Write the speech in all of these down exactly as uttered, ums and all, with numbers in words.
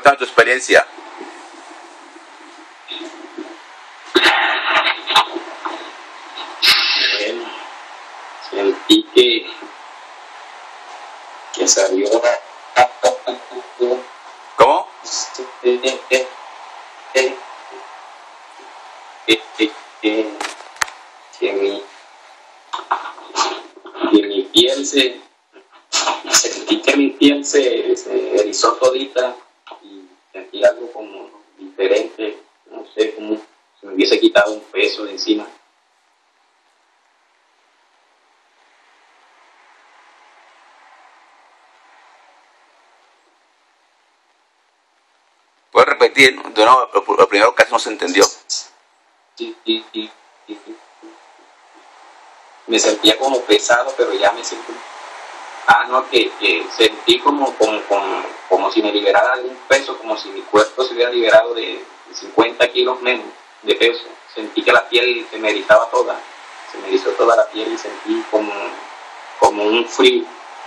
cuéntame tu experiencia. Bueno, sentí que, que salió. ¿Cómo? Que, que, que, que, que mi, que mi piel se. Sentí que mi piel se, se erizó todita y sentí algo como diferente, no sé, como si me hubiese quitado un peso de encima. ¿Puedes repetir de nuevo lo, lo primero casi no se entendió? Sí, sí, sí, sí. Me sentía como pesado, pero ya me siento. Ah, no, que, que sentí como, como, como, como si me liberara algún peso, como si mi cuerpo se hubiera liberado de cincuenta kilos menos de peso. Sentí que la piel se me erizaba toda, se me erizó toda la piel y sentí como, como un frío.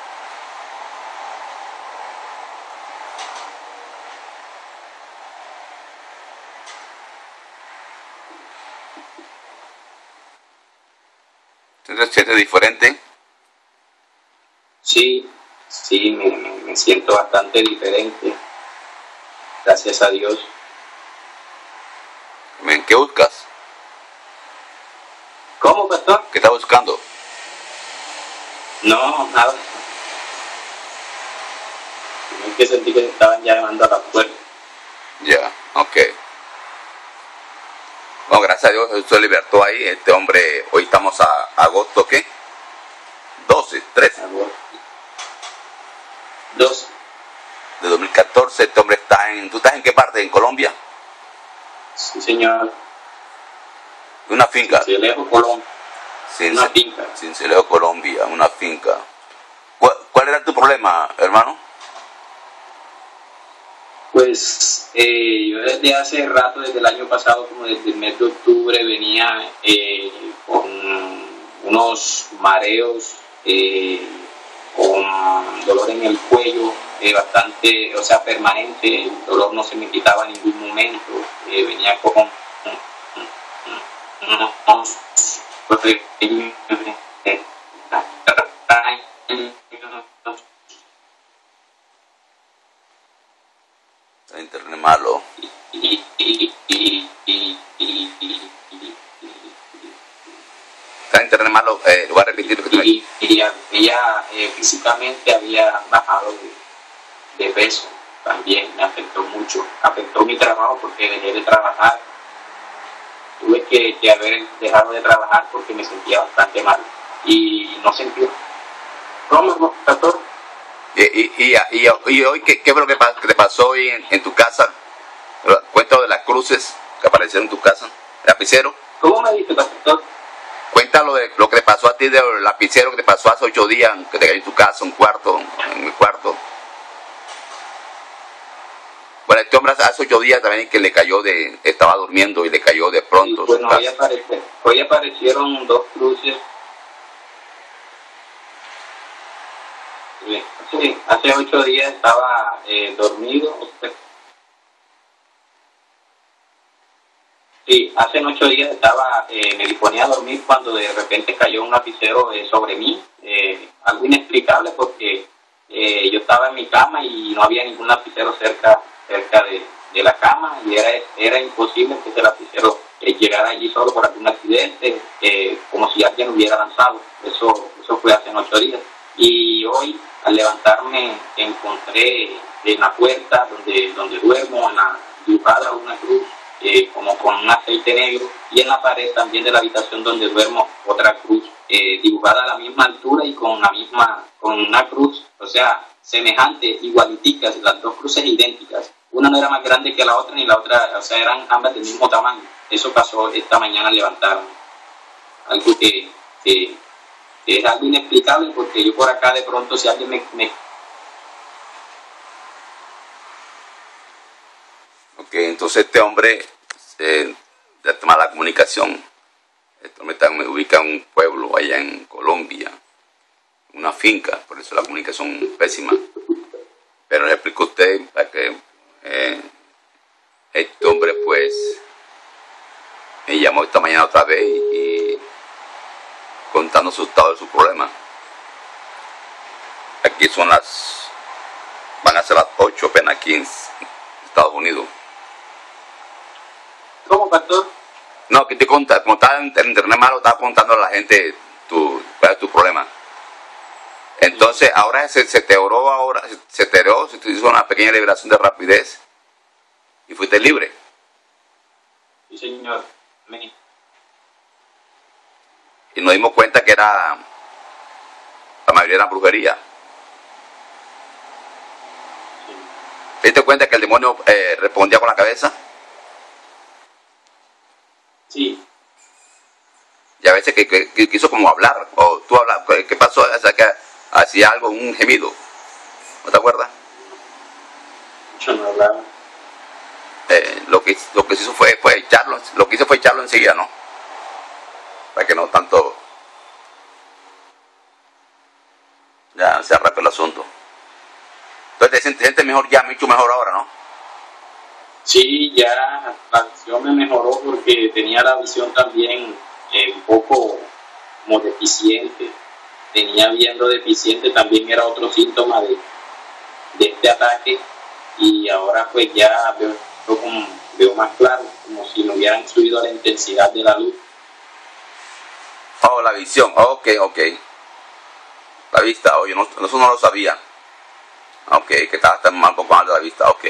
¿Entonces sientes diferente? Sí, sí, me, me, me siento bastante diferente, gracias a Dios. ¿En qué buscas? ¿Cómo, pastor? ¿Qué estás buscando? No, nada. Es que sentí que estaban llamando a la puerta. Ya, yeah, ok. Bueno, gracias a Dios, Jesús se libertó ahí. Este hombre, hoy estamos a agosto, ¿qué? doce, trece. Agosto. doce. De dos mil catorce, este hombre está en... ¿Tú estás en qué parte? ¿En Colombia? Sí, señor. Una finca. Cincelejo, Colombia. Sin, una finca. Cincelejo, Colombia, una finca. ¿Cuál, ¿Cuál era tu problema, hermano? Pues eh, yo desde hace rato, desde el año pasado, como desde el mes de octubre, venía eh, con unos mareos, eh, con dolor en el cuello, eh, bastante, o sea, permanente. El dolor no se me quitaba en ningún momento. Eh, venía con unos internet malo. Está internet malo, eh, voy a repetir lo que tú me y, y había, eh, físicamente había bajado de, de peso. También me afectó mucho, afectó mi trabajo porque dejé de trabajar. Tuve que, que haber dejado de trabajar porque me sentía bastante mal y no sentía. ¿Cómo, pastor? Y, y, y, y, y hoy, ¿qué, ¿qué fue lo que, que te pasó hoy en, en tu casa? Cuéntalo de las cruces que aparecieron en tu casa, el lapicero. ¿Cómo me dice, pastor? Cuéntalo de lo que te pasó a ti del lapicero que te pasó hace ocho días, que te cayó en tu casa, un cuarto, en mi cuarto. Bueno, este hombre hace ocho días también que le cayó de, estaba durmiendo y le cayó de pronto. Sí, bueno, hoy, aparece, hoy aparecieron dos cruces. Sí, hace ocho días estaba eh, dormido. Sí, hace ocho días estaba, eh, me disponía a dormir cuando de repente cayó un lapicero eh, sobre mí. Eh, algo inexplicable porque eh, yo estaba en mi cama y no había ningún lapicero cerca cerca de, de la cama y era, era imposible que ese lapicero eh, llegara allí solo por algún accidente, eh, como si alguien hubiera lanzado. Eso, eso fue hace ocho días. Y hoy, al levantarme, encontré en la puerta donde, donde duermo, en la dibujada una cruz, eh, como con un aceite negro, y en la pared también de la habitación donde duermo otra cruz, eh, dibujada a la misma altura y con la misma, con una cruz, o sea, semejante, igualiticas, las dos cruces idénticas. Una no era más grande que la otra, ni la otra, o sea, eran ambas del mismo tamaño. Eso pasó esta mañana al levantarme. Algo que, que, que es algo inexplicable, porque yo por acá de pronto, si alguien me... me... Ok, entonces este hombre, eh, de mala comunicación, este hombre está, me ubica en un pueblo allá en Colombia, una finca, por eso la comunicación es pésima. Pero le explico a usted para que... Eh, llamó esta mañana otra vez y, y contando su estado de su problema. Aquí son las, van a ser las ocho apenas aquí en Estados Unidos. ¿Cómo, pastor? No, que te conta, como estaba en internet malo, estaba contando a la gente tu, cuál es tu problema. Entonces, ahora se, se te oró, ahora se te oró, se te hizo una pequeña liberación de rapidez y fuiste libre. Sí, señor. Amén. Y nos dimos cuenta que era, la mayoría era brujería. ¿Te diste cuenta que el demonio eh, respondía con la cabeza? Sí. Y a veces que, que, que quiso como hablar, o tú hablas, ¿qué pasó? O sea, que hacía algo, un gemido. ¿No te acuerdas? Yo no hablaba. Eh, lo que lo que se hizo fue, fue echarlo, lo que hizo fue echarlo enseguida, ¿no? Para que no tanto ya se arrepe el asunto. Entonces te sientes mejor ya, mucho mejor ahora, ¿no? Sí, ya la visión me mejoró porque tenía la visión también eh, un poco como deficiente. Tenía viendo deficiente, también era otro síntoma de, de este ataque, y ahora pues ya veo, veo, como, veo más claro, como si no hubieran subido la intensidad de la luz. Oh, la visión, ok, ok. La vista, oye, no, eso no lo sabía. Ok, que estaba tan mal, poco mal de la vista, ok.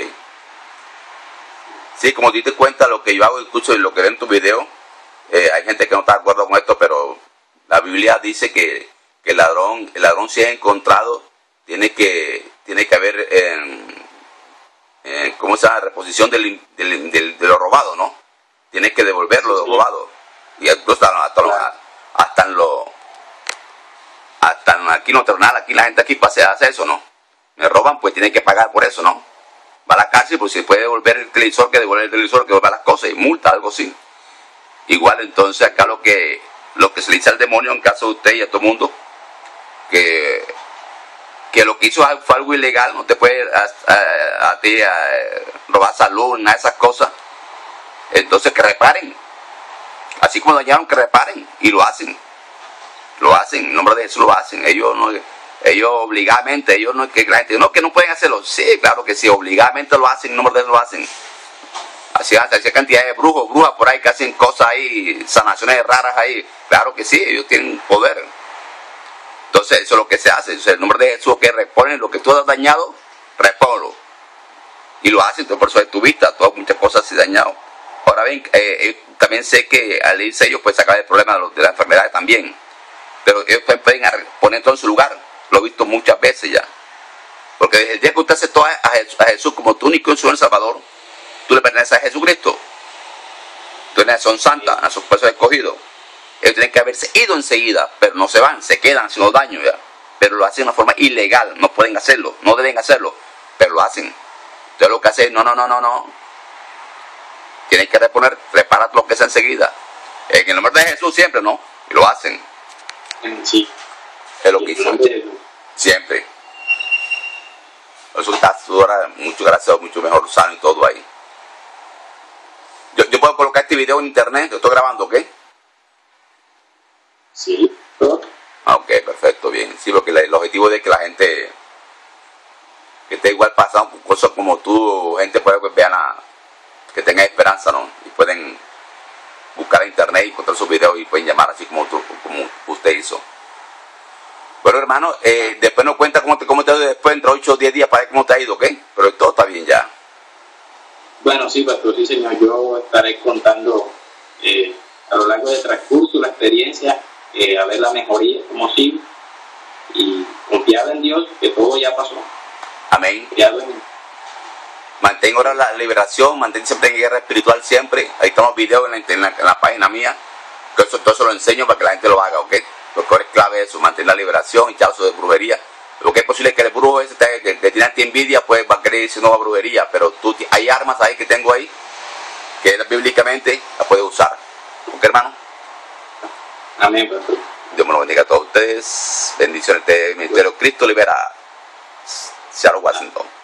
Sí, como te diste cuenta, lo que yo hago, escucho y lo que ven en tu video, eh, hay gente que no está de acuerdo con esto, pero la Biblia dice que, que el ladrón, el ladrón si es encontrado, tiene que, tiene que haber, eh, eh, ¿cómo se llama? Reposición del, del, del, de lo robado, ¿no? Tiene que devolverlo de lo robado. Y esto hasta, hasta, hasta, hasta en lo, hasta en, aquí no terrenal, aquí la gente aquí pasea, hace eso, ¿no? Me roban, pues tienen que pagar por eso, ¿no? Va a la cárcel, pues si puede devolver el televisor, que devuelve el televisor, que devuelva las cosas, y multa, algo así. Igual, entonces, acá lo que lo que se le dice al demonio, en caso de usted y a todo el mundo, que, que lo que hizo fue algo ilegal, no te puede a, a, a ti a, robar salud, nada de esas cosas. Entonces, que reparen. Así como dañaron, que reparen, y lo hacen. Lo hacen, en nombre de Jesús lo hacen. Ellos no... Ellos obligadamente, ellos no es que la gente, no, que no pueden hacerlo. Sí, claro que sí, obligadamente lo hacen, en nombre de Dios lo hacen. Así hasta esa cantidad de brujos, brujas por ahí que hacen cosas ahí, sanaciones raras ahí. Claro que sí, ellos tienen poder. Entonces, eso es lo que se hace. Entonces, el nombre de Jesús, que reponen lo que tú has dañado, repónlo. Y lo hacen, entonces por eso de tu vista, todas muchas cosas así dañadas. Ahora bien, eh, también sé que al irse ellos, pues sacar el problema de, los, de la enfermedad también. Pero ellos pueden poner todo en su lugar. Lo he visto muchas veces ya. Porque desde el día que usted aceptó a, a, Jesús, a Jesús como tu único y Señor Salvador, tú le perteneces a Jesucristo. Tú eres son santa, a sus pesos escogidos. Ellos tienen que haberse ido enseguida, pero no se van, se quedan haciendo daño ya. Pero lo hacen de una forma ilegal, no pueden hacerlo, no deben hacerlo, pero lo hacen. Entonces lo que hacen, no, no, no, no, no. Tienen que reponer, reparar lo que sea enseguida. En el nombre de Jesús siempre, ¿no? Y lo hacen. Sí. Es lo que hizo siempre. Eso está ahora mucho gracias, mucho mejor sano y todo ahí. Yo, yo puedo colocar este video en internet, lo estoy grabando, ¿ok? Sí. Ah, ok, perfecto, bien. Sí, porque el objetivo es que la gente que esté igual pasando por cosas como tú, gente puede que vean a, que tenga esperanza, ¿no? Y pueden buscar en internet y encontrar sus videos y pueden llamar así como, tú, como usted hizo. Bueno, hermano, eh, después nos cuenta cómo te, cómo te ha ido después, entre ocho o diez días para ver cómo te ha ido, ¿ok? Pero todo está bien ya. Bueno, sí, pastor, sí, señor. Yo estaré contando eh, a lo largo del transcurso la experiencia, eh, a ver la mejoría, como sigue, y confiado en Dios, que todo ya pasó. Amén. Confiado en Él. Mantén ahora la liberación, mantén siempre en guerra espiritual siempre. Ahí están los videos en la, en la, en la página mía. Todo eso, todo eso lo enseño para que la gente lo haga, ¿ok? Lo que es clave es eso, mantener la liberación y echarse de brujería. Lo que es posible es que el brujo ese te, que, que tiene a ti envidia, pues va a querer decir nueva brujería, pero tú, hay armas ahí que tengo ahí, que bíblicamente la puedes usar. ¿Ok, hermano? Amén, pastor. Dios me lo bendiga a todos ustedes. Bendiciones de Ministerio Cristo Libera. Seattle, Washington.